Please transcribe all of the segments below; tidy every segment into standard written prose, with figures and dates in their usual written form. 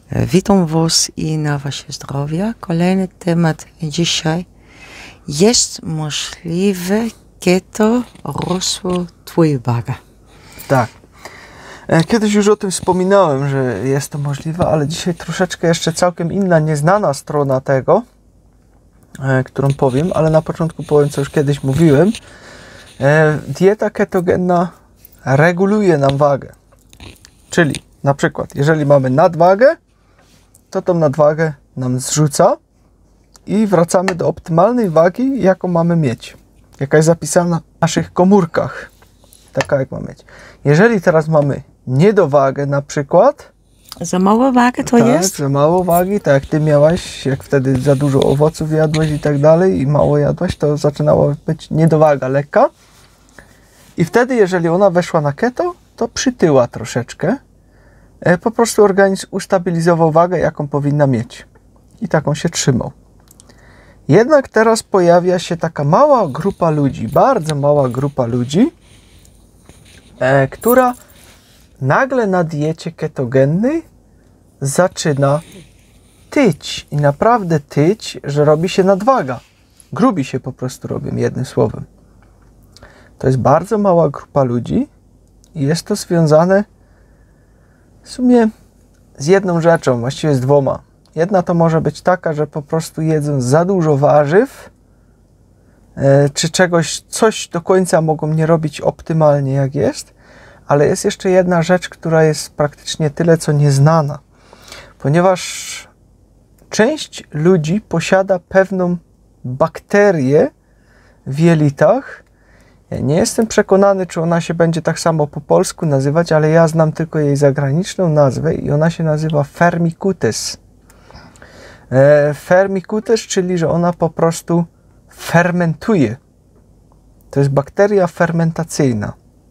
Witam Was i na Wasze zdrowie. Kolejny temat dzisiaj. Jest możliwe keto rosło Twojej wagi? Tak. Kiedyś już o tym wspominałem, że jest to możliwe, ale dzisiaj troszeczkę jeszcze całkiem inna, nieznana strona tego, którą powiem, ale na początku powiem, co już kiedyś mówiłem. Dieta ketogenna reguluje nam wagę. Czyli na przykład, jeżeli mamy nadwagę, to tą nadwagę nam zrzuca i wracamy do optymalnej wagi, jaką mamy mieć. Jaka jest zapisana w naszych komórkach. Taka, jak mamy mieć. Jeżeli teraz mamy niedowagę na przykład. Za mało wagi to tak, jest? za mało wagi, tak jak ty miałaś, jak wtedy za dużo owoców jadłeś i tak dalej i mało jadłaś, to zaczynała być niedowaga lekka. I wtedy, jeżeli ona weszła na keto, to przytyła troszeczkę. Po prostu organizm ustabilizował wagę, jaką powinna mieć. I taką się trzymał. Jednak teraz pojawia się taka mała grupa ludzi, bardzo mała grupa ludzi, która nagle na diecie ketogennej zaczyna tyć. I naprawdę tyć, że robi się nadwaga. Grubi się po prostu robią, jednym słowem. To jest bardzo mała grupa ludzi i jest to związane w sumie z jedną rzeczą, właściwie z dwoma. Jedna to może być taka, że po prostu jedzą za dużo warzyw, czy coś do końca mogą nie robić optymalnie jak jest, ale jest jeszcze jedna rzecz, która jest praktycznie tyle co nieznana, ponieważ część ludzi posiada pewną bakterię w jelitach. Ja nie jestem przekonany, czy ona się będzie tak samo po polsku nazywać, ale ja znam tylko jej zagraniczną nazwę i ona się nazywa Firmicutes. Firmicutes, czyli że ona po prostu fermentuje. To jest bakteria fermentacyjna.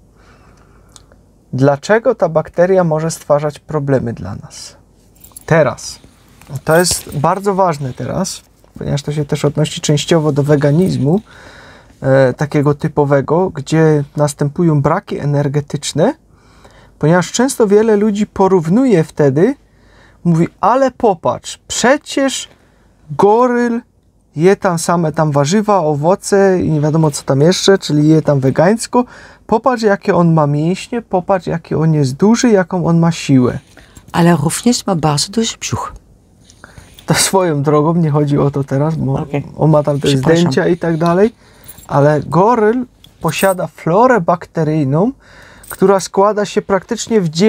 Dlaczego ta bakteria może stwarzać problemy dla nas? Teraz. To jest bardzo ważne teraz, ponieważ to się też odnosi częściowo do weganizmu, takiego typowego, gdzie następują braki energetyczne, ponieważ często wiele ludzi porównuje wtedy, mówi, ale popatrz, przecież goryl je tam same tam warzywa, owoce i nie wiadomo co tam jeszcze, czyli je tam wegańsko, popatrz jakie on ma mięśnie, popatrz jaki on jest duży, jaką on ma siłę. Ale również ma bardzo duży brzuch. To swoją drogą, nie chodzi o to teraz, bo on ma tam te zdjęcia i tak dalej, ale goryl posiada florę bakteryjną, która składa się praktycznie w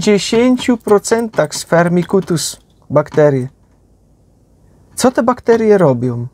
90% z Firmicutes bakterii. Co te bakterie robią?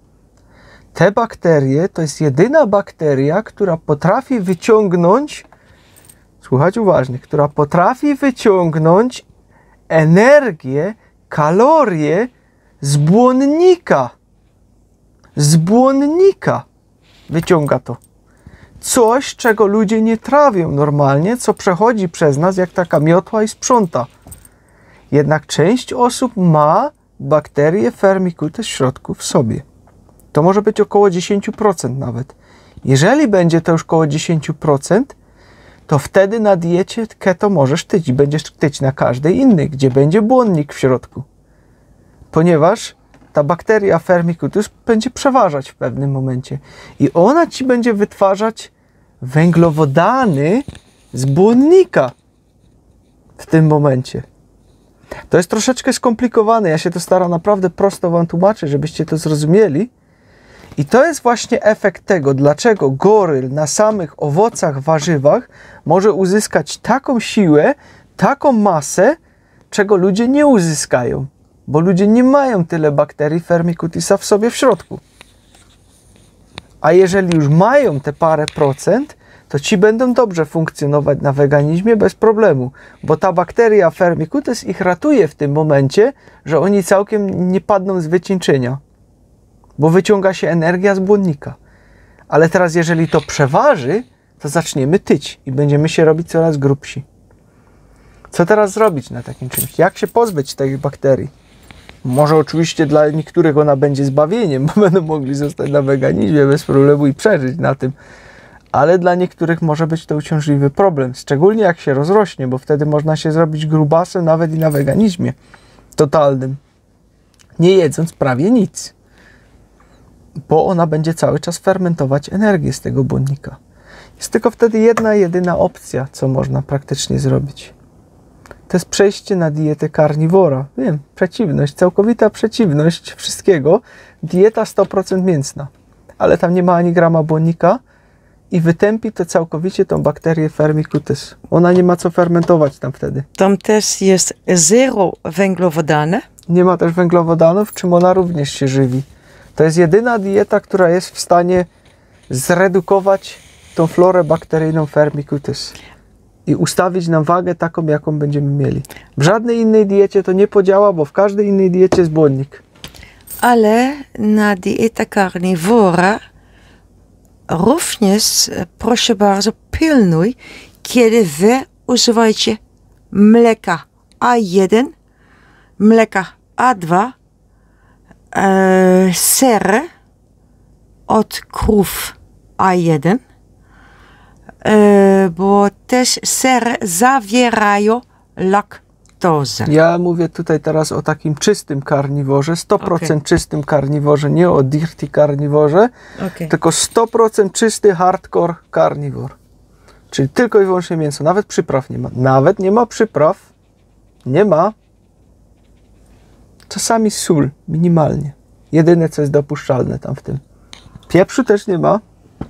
Te bakterie to jest jedyna bakteria, która potrafi wyciągnąć, słuchajcie uważnie, która potrafi wyciągnąć energię, kalorie z błonnika. Z błonnika wyciąga to. Coś, czego ludzie nie trawią normalnie, co przechodzi przez nas jak taka miotła i sprząta. Jednak część osób ma bakterie Firmicutes w środku w sobie. To może być około 10% nawet. Jeżeli będzie to już około 10%, to wtedy na diecie keto możesz tyć i będziesz tyć na każdej innej, gdzie będzie błonnik w środku. Ponieważ ta bakteria Firmicutes będzie przeważać w pewnym momencie i ona ci będzie wytwarzać węglowodany z błonnika w tym momencie. To jest troszeczkę skomplikowane, ja się to staram naprawdę prosto wam tłumaczyć, żebyście to zrozumieli. I to jest właśnie efekt tego, dlaczego goryl na samych owocach, warzywach może uzyskać taką siłę, taką masę, czego ludzie nie uzyskają. Bo ludzie nie mają tyle bakterii Firmicutesa w sobie w środku. A jeżeli już mają te parę procent, to ci będą dobrze funkcjonować na weganizmie bez problemu. Bo ta bakteria Firmicutes ich ratuje w tym momencie, że oni całkiem nie padną z wycieńczenia. Bo wyciąga się energia z błonnika. Ale teraz jeżeli to przeważy, to zaczniemy tyć i będziemy się robić coraz grubsi. Co teraz zrobić na takim czymś? Jak się pozbyć tej bakterii? Może oczywiście dla niektórych ona będzie zbawieniem, bo będą mogli zostać na weganizmie bez problemu i przeżyć na tym. Ale dla niektórych może być to uciążliwy problem. Szczególnie jak się rozrośnie, bo wtedy można się zrobić grubasem nawet i na weganizmie. totalnym, nie jedząc prawie nic, bo ona będzie cały czas fermentować energię z tego błonnika. Jest tylko wtedy jedna, jedyna opcja, co można praktycznie zrobić. To jest przejście na dietę karniwora. Wiem, przeciwność, całkowita przeciwność wszystkiego. Dieta 100% mięsna, ale tam nie ma ani grama błonnika i wytępi to całkowicie tą bakterię Firmicutes. Ona nie ma co fermentować tam wtedy. Tam też jest zero węglowodany. Nie ma też węglowodanów, czym ona również się żywi. To jest jedyna dieta, która jest w stanie zredukować tą florę bakteryjną Firmicutes i ustawić nam wagę taką, jaką będziemy mieli. W żadnej innej diecie to nie podziała, bo w każdej innej diecie jest błonnik. Ale na dieta karniwora również, proszę bardzo, pilnuj, kiedy wy używajcie mleka A1, mleka A2, sery od krów A1, bo też sery zawierają laktozę. Ja mówię tutaj teraz o takim czystym karniworze, 100% czystym karniworze, nie o dirty karniworze, tylko 100% czysty hardcore karniwor. Czyli tylko i wyłącznie mięso, nawet przypraw nie ma. Nawet nie ma przypraw, nie ma. Czasami sól, minimalnie. Jedyne, co jest dopuszczalne tam w tym. Pieprzu też nie ma.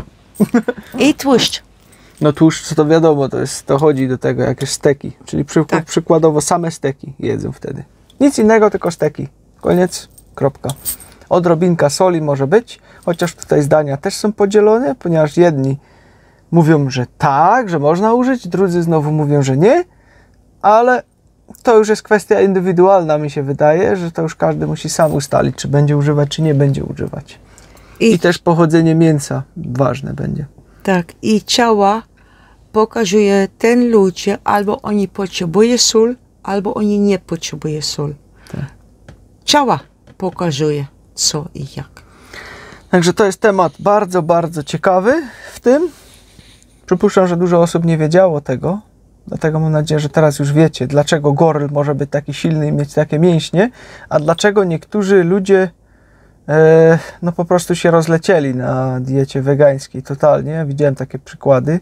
I tłuszcz. No tłuszcz, to wiadomo, to chodzi do tego, jakieś steki. Czyli przykładowo same steki jedzą wtedy. Nic innego, tylko steki. Koniec, kropka. Odrobinka soli może być, chociaż tutaj zdania też są podzielone, ponieważ jedni mówią, że tak, że można użyć, drudzy znowu mówią, że nie, ale to już jest kwestia indywidualna, mi się wydaje, że to już każdy musi sam ustalić, czy będzie używać, czy nie będzie używać. I też pochodzenie mięsa ważne będzie. Tak, i ciała pokazuje ten ludzie, albo oni potrzebują sól, albo oni nie potrzebują sól. Tak. Ciała pokazuje co i jak. Także to jest temat bardzo, bardzo ciekawy w tym. Przypuszczam, że dużo osób nie wiedziało tego, dlatego mam nadzieję, że teraz już wiecie, dlaczego goryl może być taki silny i mieć takie mięśnie, a dlaczego niektórzy ludzie no po prostu się rozlecieli na diecie wegańskiej totalnie. Widziałem takie przykłady.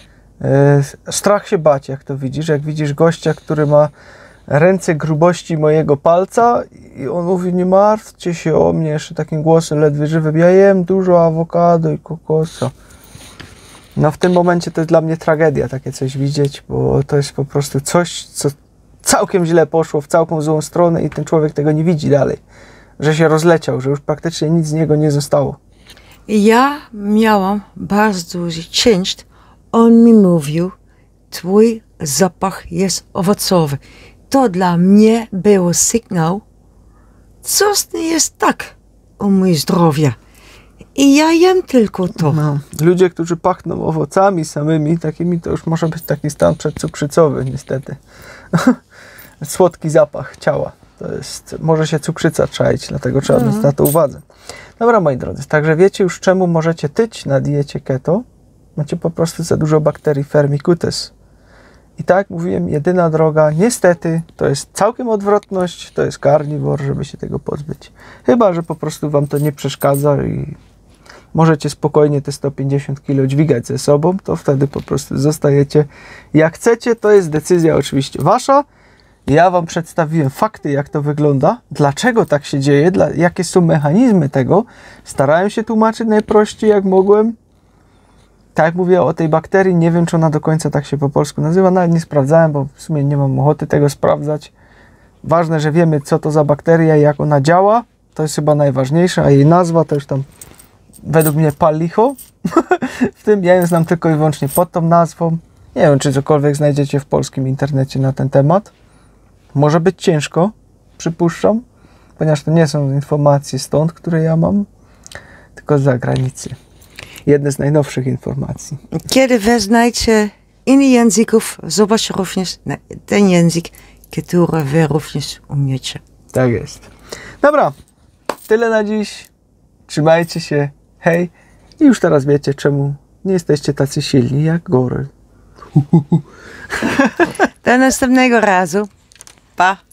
Strach się bać, jak to widzisz. Jak widzisz gościa, który ma ręce grubości mojego palca i on mówi, nie martwcie się o mnie, jeszcze takim głosem ledwie żywym, ja jem dużo awokado i kokosa. No w tym momencie to jest dla mnie tragedia takie coś widzieć, bo to jest po prostu coś, co całkiem źle poszło, w całką złą stronę i ten człowiek tego nie widzi dalej. Że się rozleciał, że już praktycznie nic z niego nie zostało. Ja miałam bardzo duży ciężar. On mi mówił, twój zapach jest owocowy. To dla mnie był sygnał, coś nie jest tak u mój zdrowie. I ja jem tylko to. No. Ludzie, którzy pachną owocami samymi, takimi, to już może być taki stan przedcukrzycowy, niestety. Słodki zapach ciała. To jest, może się cukrzyca czaić, dlatego trzeba mieć na to uwadze. Dobra, moi drodzy, także wiecie już, czemu możecie tyć na diecie keto. Macie po prostu za dużo bakterii Firmicutes. I tak jak mówiłem, jedyna droga, niestety, to jest całkiem odwrotność, to jest karniwor, żeby się tego pozbyć. Chyba że po prostu wam to nie przeszkadza i możecie spokojnie te 150 kg dźwigać ze sobą, to wtedy po prostu zostajecie jak chcecie. To jest decyzja oczywiście wasza. Ja wam przedstawiłem fakty, jak to wygląda, dlaczego tak się dzieje, jakie są mechanizmy tego. Starałem się tłumaczyć najprościej, jak mogłem. Tak jak mówię o tej bakterii, nie wiem, czy ona do końca tak się po polsku nazywa, nawet nie sprawdzałem, bo w sumie nie mam ochoty tego sprawdzać. Ważne, że wiemy, co to za bakteria i jak ona działa. To jest chyba najważniejsze, a jej nazwa to już tam według mnie pal licho. W tym ja ją znam tylko i wyłącznie pod tą nazwą. Nie wiem, czy cokolwiek znajdziecie w polskim internecie na ten temat. Może być ciężko, przypuszczam, ponieważ to nie są informacje stąd, które ja mam, tylko z zagranicy. Jedne z najnowszych informacji. Kiedy wy znajdziecie innych języków, zobacz również na ten język, który wy również umiecie. Tak jest. Dobra, tyle na dziś. Trzymajcie się, hej. I już teraz wiecie, czemu nie jesteście tacy silni jak goryl. Do następnego razu. Pa!